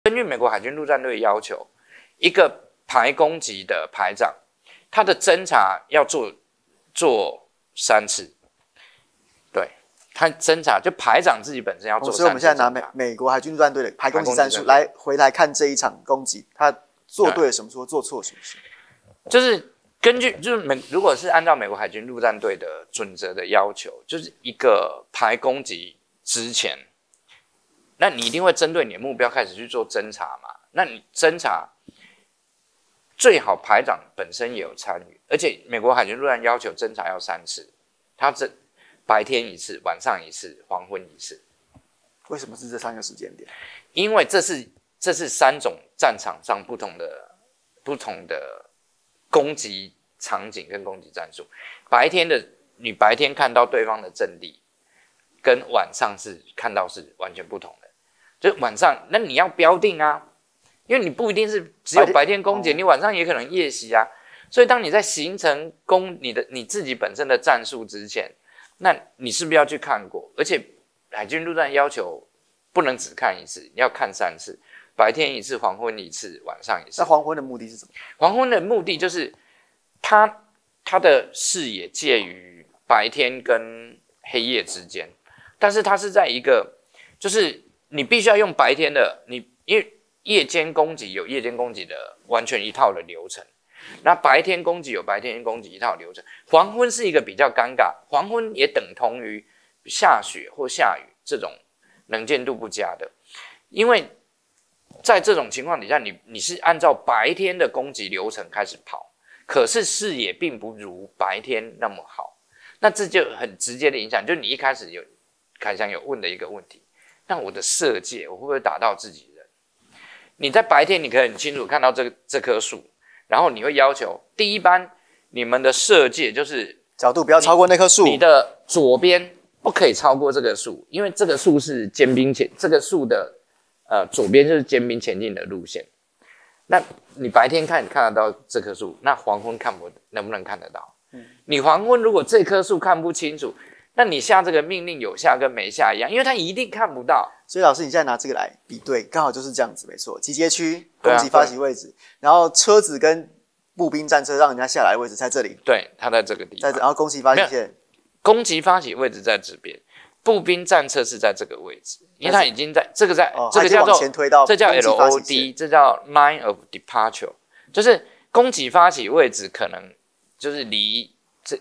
根据美国海军陆战队要求，一个排攻击的排长，他的侦察要做3次。对，他侦察就排长自己本身要做3次。 所以我们现在拿美国海军陆战队的排攻击战术回来看这一场攻击，他做对了什么事，做错什么事？ 就是根据如果是按照美国海军陆战队的准则的要求，就是一个排攻击之前，那你一定会针对你的目标开始去做侦查嘛？那你侦查最好排长本身也有参与，而且美国海军陆战要求侦查要3次，他白天1次，晚上1次，黄昏1次。 为什么是这3个时间点？ 因为这是3种战场上不同的攻击场景跟攻击战术。你白天看到对方的阵地，跟晚上看到是完全不同的。就晚上，那你要标定啊，因为你不一定是只有白天攻击，你晚上也可能夜袭啊。所以当你在形成你自己本身的战术之前，那你是不是要去看过？而且海军陆战要求不能只看1次，你要看3次，白天1次，黄昏1次，晚上1次。 那黄昏的目的是什么？ 黄昏的目的就是他的视野介于白天跟黑夜之间，但是它是在一个，就是你必须要用白天的，因为夜间攻击有夜间攻击的完全一套的流程，那白天攻击有白天攻击一套流程。黄昏是一个比较尴尬，黄昏也等同于下雪或下雨这种能见度不佳的，因为在这种情况底下，你是按照白天的攻击流程开始跑，可是视野并不如白天那么好，那这就很直接的影响，就是你一开始凯翔有问的一个问题，那我的射界我会不会打到自己人？你在白天你可以很清楚看到这棵树，然后你会要求第一班你们的射界就是角度不要超过那棵树， 你的左边不可以超过这个树，因为这个树是尖兵这个树的左边就是尖兵前进的路线。那你白天看得到这棵树，那黄昏能不能看得到？你黄昏如果这棵树看不清楚，那你下这个命令有下跟没下一样，因为他一定看不到。 所以老师，你现在拿这个来比对，刚好就是这样子，没错。集结区攻击发起位置，然后车子跟步兵战车让人家下来的位置在这里。 对，他在这个地方。 然后攻击发起线， 攻击发起位置在这边，步兵战车是在这个位置，因为他已经在这个这个叫做这叫 LOD， 这叫 Line of Departure， 就是攻击发起位置可能就是离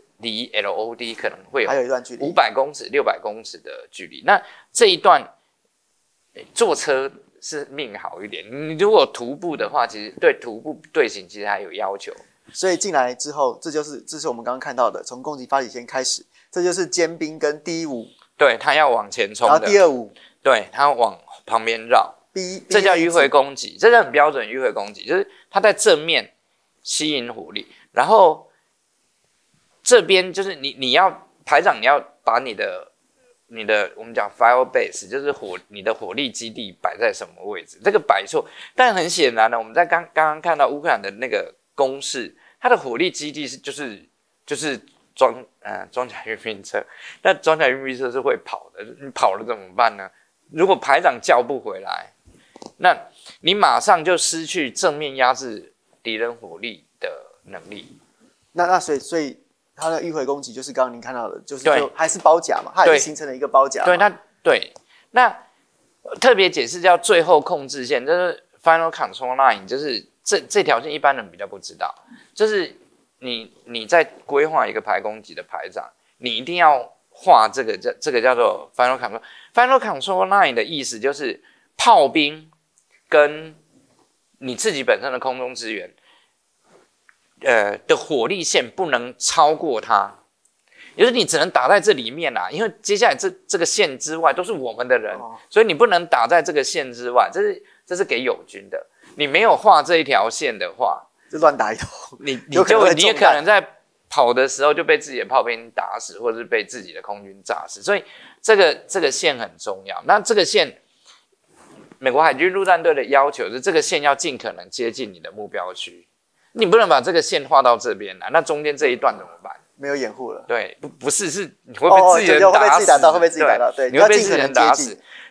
LOD 可能会有还有一段距离 ，500公尺、600公尺的距离。那这一段坐车是命好一点，你如果徒步的话，其实对徒步队形其实还有要求。 所以进来之后，这是我们刚刚看到的，从攻击发起线开始，这就是尖兵跟第一伍， 对他要往前冲的， 然后第二伍， 对他往旁边绕，这叫迂回攻击，这是很标准迂回攻击，就是他在正面吸引火力，然后这边就是你要排长，你要把你的我们讲 fire base， 就是你的火力基地摆在什么位置，这个摆错。但很显然呢，我们在刚刚看到乌克兰的那个攻势，它的火力基地就是装甲运兵车，那装甲运兵车是会跑的，你跑了怎么办呢？如果排长叫不回来，那你马上就失去正面压制敌人火力的能力。 那所以它的迂回攻击就是刚刚您看到的，就是还是包夹嘛，它也是形成了一个包夹。 对，那特别解释叫最后控制线，就是 final control line， 就是这条线一般人比较不知道，就是你在规划一个排攻击的排长，你一定要画这个叫做 final control line 的意思就是炮兵跟你自己本身的空中支援。的火力线不能超过它，也就是你只能打在这里面啦，因为接下来这个线之外都是我们的人，所以你不能打在这个线之外，这是给友军的。你没有画这一条线的话， 就乱打一通，你也可能在跑的时候就被自己的炮兵打死，或者是被自己的空军炸死，所以这个线很重要。那这个线，美国海军陆战队的要求是这个线要尽可能接近你的目标区。你不能把这个线画到这边来，那中间这一段怎么办？ 没有掩护了。 对，不是你会被自己人打死， 会被自己打到，对， 你会被自己人打死。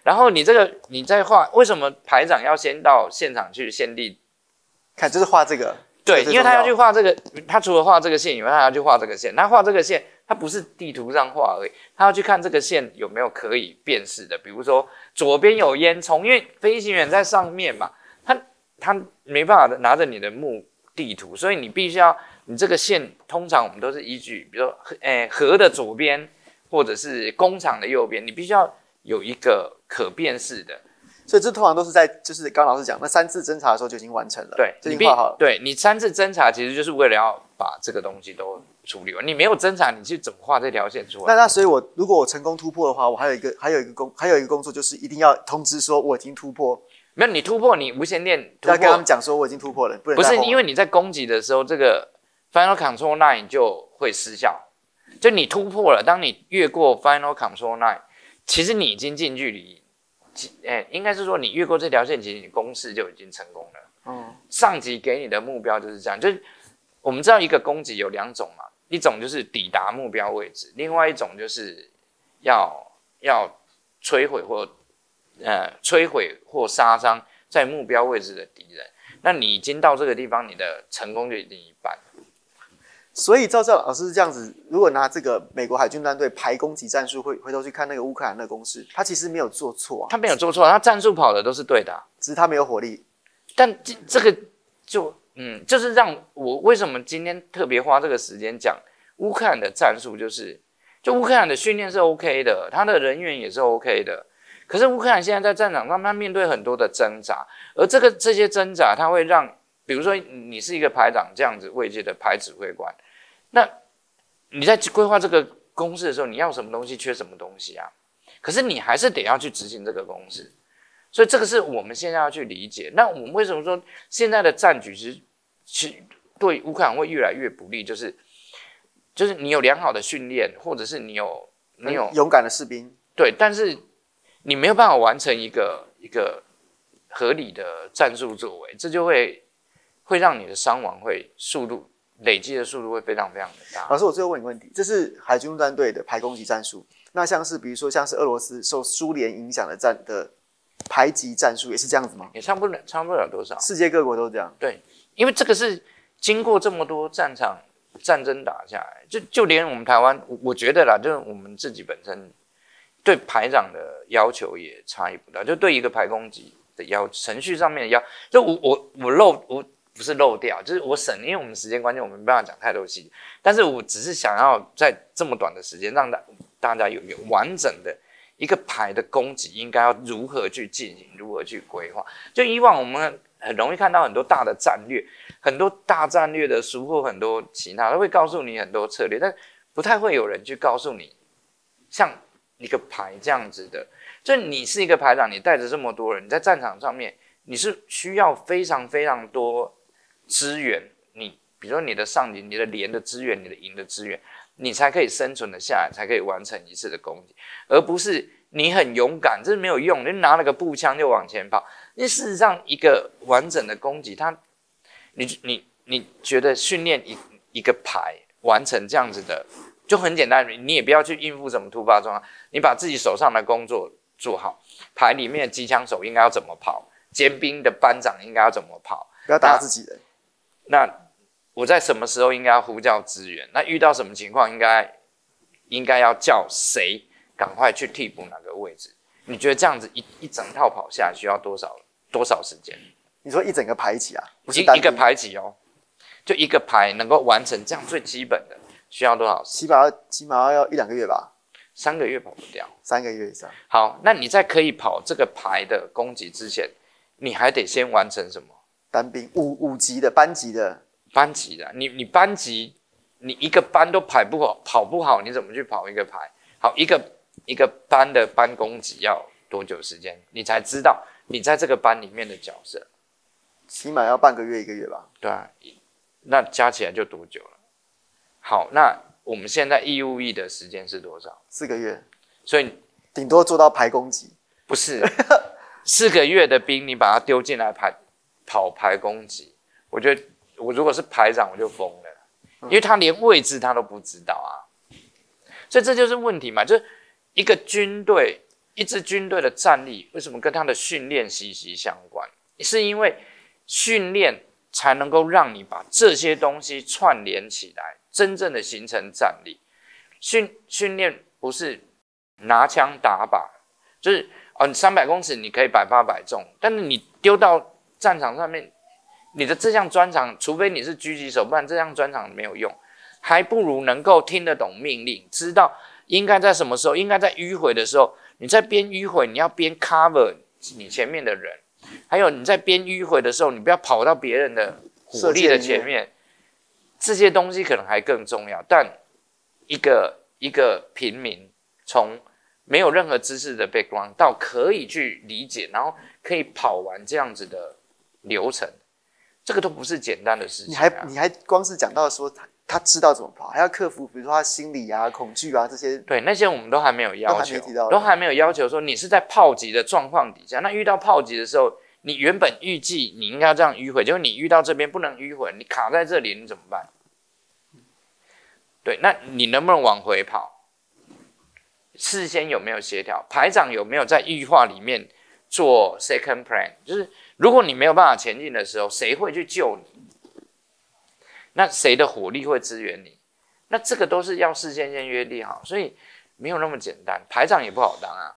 然后你在画，为什么排长要先到现场去现地看？就是画这个。 对，因为他要去画这个，他除了画这个线以外，他还要去画这个线。他画这个线，他不是地图上画而已，他要去看这个线有没有可以辨识的。比如说左边有烟囱，因为飞行员在上面嘛，他没办法拿着你的地图，所以你必须要，你这个线通常我们都是依据，比如说河的左边或者是工厂的右边，你必须要有一个可辨识的。 所以这通常都是在，就是刚老师讲那3次侦查的时候就已经完成了， 对， 就已经画好了。 对，你3次侦查其实就是为了要把这个东西都处理完。你没有侦查，你去怎么画这条线出来？ 那所以如果我成功突破的话，我还有一个工作，就是一定要通知说我已经突破。 没有，你突破，你无线电突破要跟他们讲说我已经突破了， 不是因为你在攻击的时候，这个 Final Control Line 就会失效。就你突破了，当你越过 Final Control Line， 其实你已经近距离。应该是说你越过这条线，其实你攻势就已经成功了。上级给你的目标就是这样，就是我们知道一个攻击有2种嘛，一种就是抵达目标位置，另外一种就是要摧毁或杀伤在目标位置的敌人。那你已经到这个地方，你的成功就已经一半。 所以照老师这样子，如果拿这个美国海军战队排攻击战术，回头去看那个乌克兰的攻势，他其实没有做错啊。 他没有做错，他战术跑的都是对的， 只是他没有火力。 但这个就是让我为什么今天特别花这个时间讲乌克兰的战术，就乌克兰的训练是 OK 的，他的人员也是 OK 的。可是乌克兰现在在战场上，他面对很多的挣扎，而这些挣扎，他会让，比如说你是一个排长这样子位阶的排指挥官。那你在规划这个公式的时候，你要什么东西缺什么东西啊？可是你还是得要去执行这个公式，所以这个是我们现在要去理解。那我们为什么说现在的战局其实对乌克兰会越来越不利？就是你有良好的训练，或者是你有勇敢的士兵， 对，但是你没有办法完成一个合理的战术作为，这就会让你的伤亡累积的速度会非常非常的大。 老师，我最后问你个问题，这是海军陆战队的排攻击战术，那比如说像是俄罗斯受苏联影响的排击战术，也是这样子吗？ 也差不了多少， 世界各国都这样。 对，因为这个是经过这么多战争打下来，就连我们台湾，我觉得啦，就是我们自己本身对排长的要求也差异不大，就对一个排攻击的程序上面的就我不是漏掉，就是我省，因为我们时间关键，我们没办法讲太多细节。但是我只是想要在这么短的时间，让大家有一个完整的一个排的攻击应该要如何去进行，如何去规划。就以往我们很容易看到很多大的战略，很多大战略的书或很多其他都会告诉你很多策略，但不太会有人去告诉你，像一个排这样子的。就你是一个排长，你带着这么多人，你在战场上面，你是需要非常非常多资源，你比如说你的上级、你的连的资源、你的营的资源，你才可以生存的下来，才可以完成一次的攻击，而不是你很勇敢，这是没有用，你拿了个步枪就往前跑。因为事实上，一个完整的攻击，你觉得训练一个排完成这样子的，就很简单，你也不要去应付什么突发状况，你把自己手上的工作做好，排里面的机枪手应该要怎么跑，尖兵的班长应该要怎么跑， 不要打自己人。 那我在什么时候应该要呼叫支援？那遇到什么情况应该要叫谁赶快去替补哪个位置？你觉得这样子一整套跑下来需要多少时间？ 你说一整个排起啊，不是一个排起哦，就一个排能够完成这样最基本的需要多少时间？ 起码要1-2个月吧 ，3个月跑不掉 ，3个月以上。 好，那你在可以跑这个排的攻击之前，你还得先完成什么？ 单兵5级的班级的， 你班级，你一个班都跑不好，你怎么去跑一个排？好，一个班的班攻击要多久时间？你才知道你在这个班里面的角色。 起码要半个月1个月吧。 对啊，那加起来就多久了？好，那我们现在义务役的时间是多少 ？4个月。 所以顶多做到排攻击。 不是4个月的兵，你把他丢进来跑排攻击，我觉得我如果是排长我就疯了，因为他连位置他都不知道啊。所以这就是问题嘛，就是一个军队一支军队的战力为什么跟他的训练息息相关？是因为训练才能够让你把这些东西串联起来，真正的形成战力。训练不是拿枪打靶，就是你300公尺你可以百发百中，但是你丢到战场上面，你的这项专长，除非你是狙击手，不然这项专长没有用，还不如能够听得懂命令，知道应该在什么时候，应该在迂回的时候，你在边迂回，你要边 cover 你前面的人，还有你在边迂回的时候，你不要跑到别人的火力的前面，这些东西可能还更重要。但一个平民从没有任何知识的 background 到可以去理解，然后可以跑完这样子的流程，这个都不是简单的事情你还光是讲到说他知道怎么跑，还要克服比如说他心理啊、恐惧啊这些。 对，那些我们都还没有要求， 都还没有要求说你是在炮击的状况底下，那遇到炮击的时候，你原本预计你应该要这样迂回，结果你遇到这边不能迂回，你卡在这里，你怎么办？对，那你能不能往回跑？事先有没有协调？排长有没有在预划里面做 second plan？ 就是如果你没有办法前进的时候，谁会去救你？那谁的火力会支援你？那这个都是要事先约定好，所以没有那么简单。排长也不好当啊，